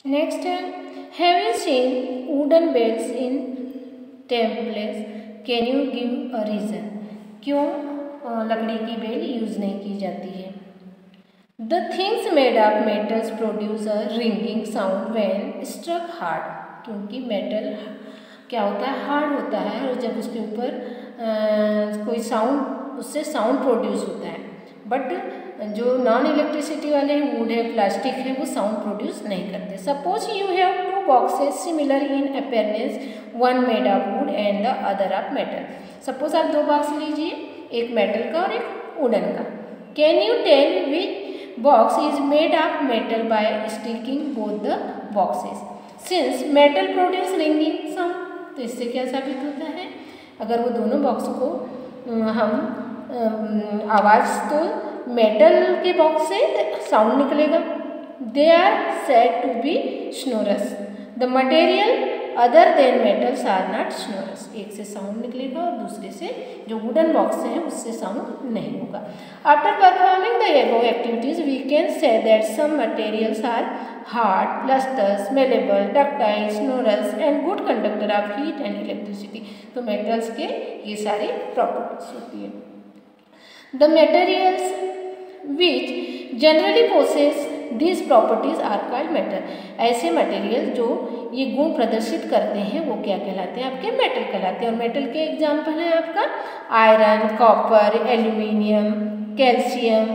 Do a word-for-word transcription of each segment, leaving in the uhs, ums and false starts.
Next है, have you seen wooden bells in temples, can you give a reason, क्यों लकड़ी की bell use नहीं की जाती है। The things made of metals produce a ringing sound when struck hard, क्योंकि मेटल क्या होता है, हार्ड होता है, और जब उसके ऊपर कोई साउंड, उससे साउंड प्रोड्यूस होता है। बट जो नॉन इलेक्ट्रिसिटी वाले वुड है, प्लास्टिक है, वो साउंड प्रोड्यूस नहीं करते। Suppose you have two boxes similar in appearance, one made of wood and the other of metal. Suppose आप दो बॉक्स लीजिए, एक मेटल का और एक वुडन का। Can you tell which box is made of metal by sticking both the boxes, since metal produce ringing sound. तो इससे क्या साबित होता है, अगर वो दोनों बॉक्स को हम आवाज़, तो मेटल के बॉक्स से साउंड निकलेगा। They are said to be sonorous, the material other than metals are not sonorous. एक से साउंड निकलेगा और दूसरे से, जो वुडन बॉक्स है, उससे साउंड नहीं होगा। After performing the above activities we can say that some materials are hard, lustrous, malleable, ductile, sonorous and good conductor of heat and electricity. तो मेटल्स के ये सारी प्रॉपर्टीज होती है। The materials which generally possess these properties are called metal। ऐसे material जो ये गुण प्रदर्शित करते हैं वो क्या कहलाते हैं, आपके मेटल कहलाते हैं। और मेटल के एग्जाम्पल है आपका iron, copper, aluminium, calcium,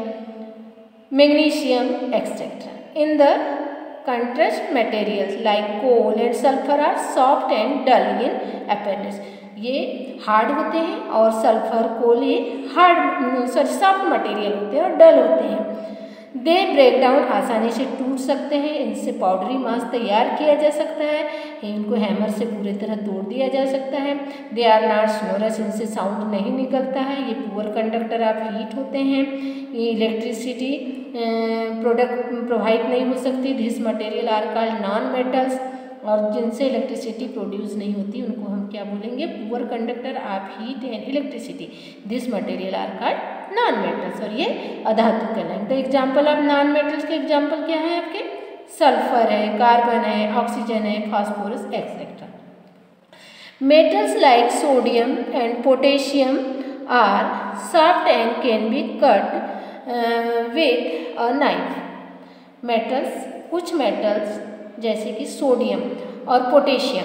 magnesium etcetera. In the contrast materials like coal and sulphur are soft and dull in appearance. ये हार्ड होते हैं और सल्फर, कोल ये हार्ड सॉरी सॉफ्ट मटेरियल होते हैं और डल होते हैं। दे ब्रेक डाउन, आसानी से टूट सकते हैं, इनसे पाउडरी मास तैयार किया जा सकता है, इनको हैमर से पूरी तरह तोड़ दिया जा सकता है। दे आर नॉट स्नोरस, इनसे साउंड नहीं निकलता है। ये पुअर कंडक्टर ऑफ हीट होते हैं, ये इलेक्ट्रिसिटी प्रोडक्ट प्रोवाइड नहीं हो सकती। This material are called non metals, और जिनसे इलेक्ट्रिसिटी प्रोड्यूस नहीं होती उनको हम क्या बोलेंगे, poor conductor of heat and electricity. This material are called non metals, और ये अधातु कहलाएंगे। तो एग्जाम्पल ऑफ नॉन मेटल्स के एग्जाम्पल क्या है आपके, सल्फर है, कार्बन है, ऑक्सीजन है, phosphorus etcetera. Metals like sodium and potassium are soft and can be cut with a knife. Metals, कुछ मेटल्स जैसे कि सोडियम और पोटेशियम,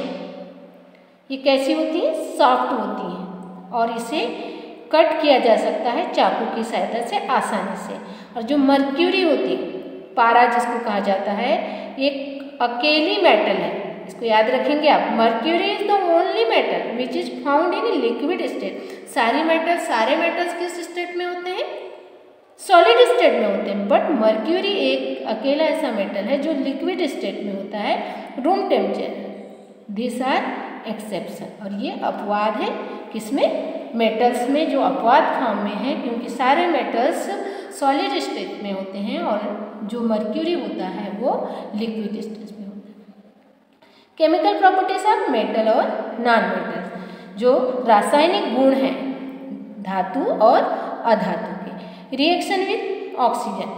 ये कैसी होती हैं, सॉफ्ट होती हैं, और इसे कट किया जा सकता है चाकू की सहायता से आसानी से। और जो मर्क्यूरी होती है, पारा जिसको कहा जाता है, एक अकेली मेटल है, इसको याद रखेंगे आप। Mercury is the only metal which is found in liquid state. सारी मेटल सारे मेटल्स किस स्टेट में होते हैं, सॉलिड स्टेट में होते हैं, बट मर्क्यूरी एक अकेला ऐसा मेटल है जो लिक्विड स्टेट में होता है, room temperature. This are exception, और ये अपवाद है किसमें, मेटल्स में, जो अपवाद फॉर्म में है, क्योंकि सारे मेटल्स सॉलिड स्टेट में होते हैं और जो मर्क्यूरी होता है वो लिक्विड स्टेट में होता है। केमिकल प्रॉपर्टीज ऑफ मेटल और नॉन मेटल, जो रासायनिक गुण हैं धातु और अधातु के। रिएक्शन विथ ऑक्सीजन,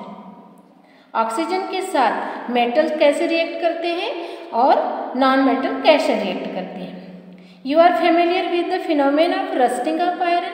ऑक्सीजन के साथ मेटल कैसे रिएक्ट करते हैं और नॉन मेटल कैसे रिएक्ट करते हैं। You are familiar with the phenomena of rusting of iron.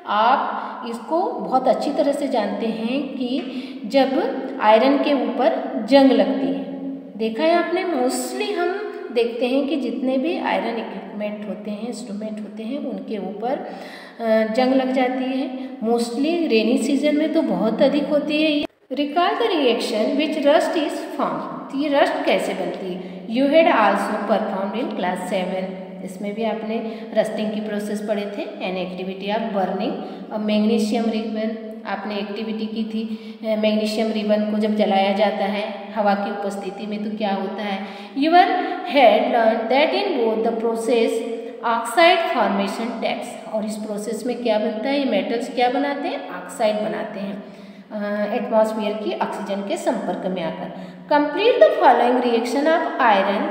आप इसको बहुत अच्छी तरह से जानते हैं कि जब आयरन के ऊपर जंग लगती है, देखा है आपने, मोस्टली हम देखते हैं कि जितने भी आयरन इक्विपमेंट होते हैं, इंस्ट्रूमेंट होते हैं, उनके ऊपर जंग लग जाती है। मोस्टली रेनी सीजन में तो बहुत अधिक होती है। Recall the reaction which rust is form. ये रस्ट कैसे बनती है, you had also performed in class seven. इसमें भी आपने रस्टिंग की प्रोसेस पढ़े थे, एन एक्टिविटी ऑफ बर्निंग। और मैग्नीशियम रिबन आपने एक्टिविटी की थी। मैग्नीशियम रिबन को जब जलाया जाता है हवा की उपस्थिति में तो क्या होता है, your had learn that in both the process oxide formation takes. और इस प्रोसेस में क्या बनता है, ये मेटल्स क्या बनाते हैं, ऑक्साइड बनाते हैं एटमॉस्फेयर की ऑक्सीजन के संपर्क में आकर। Complete the following reaction of iron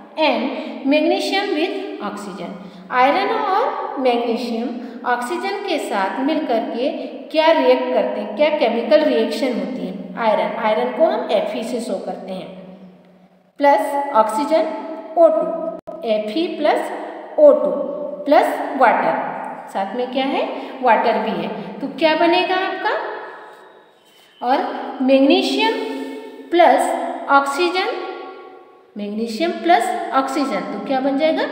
and magnesium with oxygen. Iron और मैग्नीशियम ऑक्सीजन के साथ मिलकर के क्या रिएक्ट करते हैं, क्या केमिकल रिएक्शन होती है। आयरन आयरन को हम एफ ई से शो करते हैं। Plus oxygen O two, F E plus O two plus water, साथ में क्या है वाटर भी है, तो क्या बनेगा आपका, और magnesium plus oxygen, magnesium plus oxygen तो क्या बन जाएगा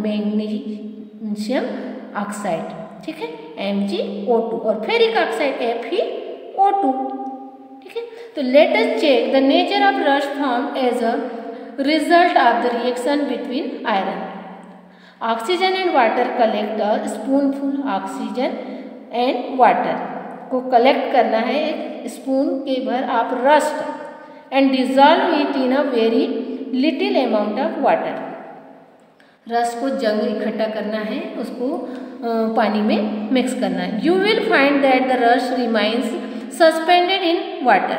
मैग्नीशियम ऑक्साइड, ठीक है, एम जी ओ टू, और ferric oxide F E O two, ठीक है। तो let us check the nature of rust form as a result of the reaction between iron. Oxygen and water collect a spoonful, oxygen and water को collect करना है एक spoon के भर आप rust and dissolve it in a very little amount of water. Rust को जंग इकट्ठा करना है, उसको आ, पानी में मिक्स करना है। You will find that the rust remains suspended in water.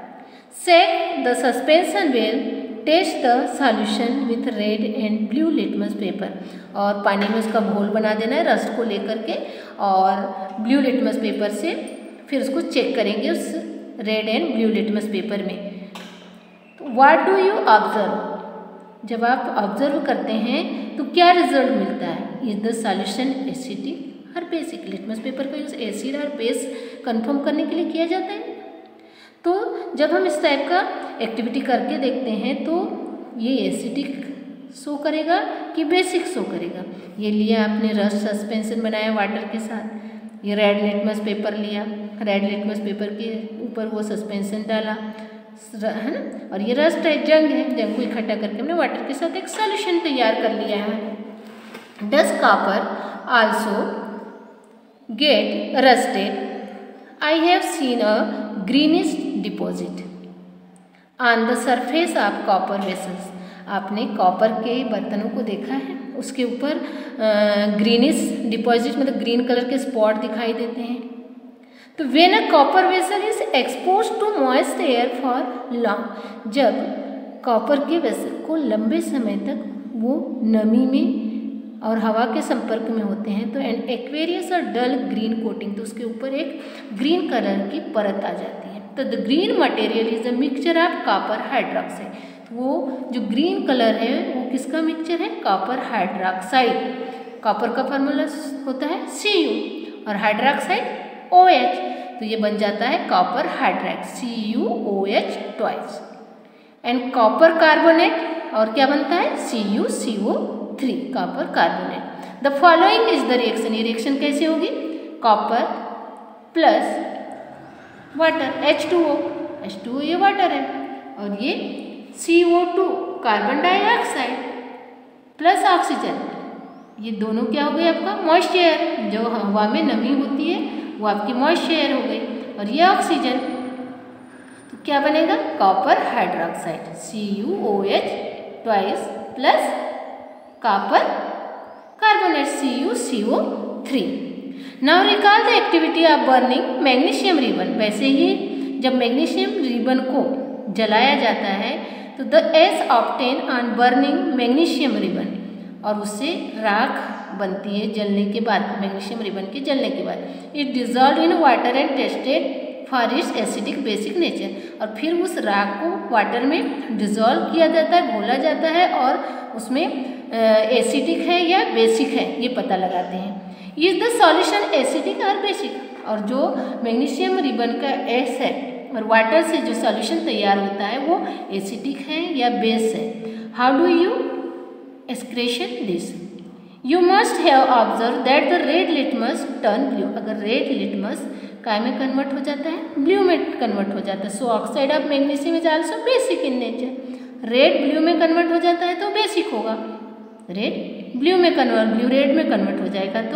Shake the suspension well, test the solution with red and blue litmus paper, और पानी में उसका घोल बना देना है रस्ट को लेकर के, और ब्लू लिटमस पेपर से फिर उसको चेक करेंगे उस red and blue litmus paper में। तो व्हाट डू यू ऑब्जर्व, जब आप ऑब्जर्व करते हैं तो क्या रिजल्ट मिलता है, इज द सॉल्यूशन एसिडिक और बेसिक। लिटमस पेपर का यूज एसिड और बेस कंफर्म करने के लिए किया जाता है। तो जब हम इस टाइप का एक्टिविटी करके देखते हैं तो ये एसिडिक शो करेगा कि बेसिक शो करेगा। ये लिया आपने रस्ट सस्पेंशन बनाया वाटर के साथ, ये रेड लिटमस पेपर लिया, रेड लिटमस पेपर के ऊपर वो सस्पेंशन डाला, है ना, और ये रस्ट है, जंग है, जंग को इकट्ठा करके हमने वाटर के साथ एक सॉल्यूशन तैयार कर लिया है। Does copper also get rusted, I have seen a greenish deposit on the surface of copper vessels. आपने कॉपर के बर्तनों को देखा है, उसके ऊपर ग्रीनिश डिपॉजिट मतलब ग्रीन कलर के स्पॉट दिखाई देते हैं। तो when a copper vessel is expose to moist air for long, जब कॉपर के वेसल को लंबे समय तक वो नमी में और हवा के संपर्क में होते हैं तो एंड एक्वेरियस और डल ग्रीन कोटिंग, तो उसके ऊपर एक ग्रीन कलर की परत आ जाती है। तो the green material is a mixture of copper hydroxide, तो वो जो ग्रीन कलर है वो किसका मिक्सचर है, कॉपर हाइड्रोक्साइड। कॉपर का फार्मूला होता है सी यू और हाइड्रोक्साइड ओ एच, तो ये बन जाता है copper hydride C U O H twice. And copper carbonate और क्या बनता है C U C O three, copper carbonate. The following is the reaction, ये रिएक्शन कैसे होगी, copper plus water H two O, H two O ये water है, और ये C O two carbon dioxide plus oxygen, ये दोनों क्या हो गए आपका मॉइस्चर, जो हवा में नमी होती है वो आपकी मॉइस्चर हो गई, और ये ऑक्सीजन, तो क्या बनेगा copper hydroxide C U O H twice plus copper carbonate C U C O three. Now recall the activity of burning magnesium ribbon. वैसे ही जब मैग्नीशियम रिबन को जलाया जाता है तो the ash obtain on burning magnesium ribbon, और उससे राख बनती है जलने के बाद, मैग्नीशियम रिबन के जलने के बाद। It dissolve in water and tested for its acidic basic nature, और फिर उस राख को वाटर में डिजॉल्व किया जाता है, घोला जाता है, और उसमें एसिडिक है या बेसिक है ये पता लगाते हैं। इज द सॉल्यूशन एसिडिक और बेसिक, और जो मैग्नीशियम रिबन का एस है और वाटर से जो सॉल्यूशन तैयार होता है वो एसिडिक है या बेस है। How do you excretion this, you must have observe that the red litmus turn blue. अगर रेड लिटमस काय में कन्वर्ट हो जाता है, ब्लू में कन्वर्ट हो जाता है, so oxide of magnesium is also basic in nature. Red blue में कन्वर्ट हो जाता है तो बेसिक होगा, रेड ब्लू में कन्वर्ट ब्लू रेड में कन्वर्ट हो जाएगा तो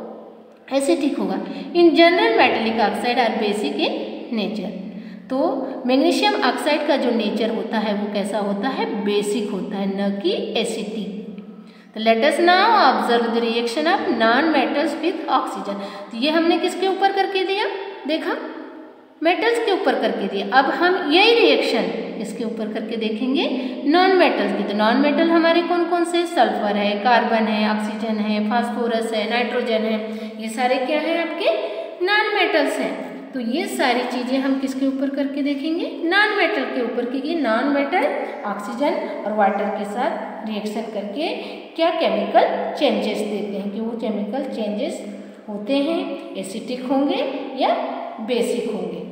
एसिडिक होगा। In general metallic oxide are basic in nature, तो मैग्नीशियम ऑक्साइड का जो नेचर होता है वो कैसा होता है, बेसिक होता है, न कि एसिडिक। तो let us now observe the reaction of non metals with oxygen. तो ये हमने किसके ऊपर करके दिया, देखा मेटल्स के ऊपर करके दिया। अब हम यही रिएक्शन इसके ऊपर करके देखेंगे नॉन मेटल्स की। तो नॉन मेटल हमारे कौन कौन से, सल्फर है, कार्बन है, ऑक्सीजन है, फास्फोरस है, नाइट्रोजन है, ये सारे क्या है आपके नॉन मेटल्स हैं। तो ये सारी चीज़ें हम किसके ऊपर करके देखेंगे, नॉन मेटल के ऊपर, क्योंकि नॉन मेटल ऑक्सीजन और वाटर के साथ रिएक्शन करके क्या केमिकल चेंजेस देते हैं, कि वो केमिकल चेंजेस होते हैं एसिटिक होंगे या बेसिक होंगे।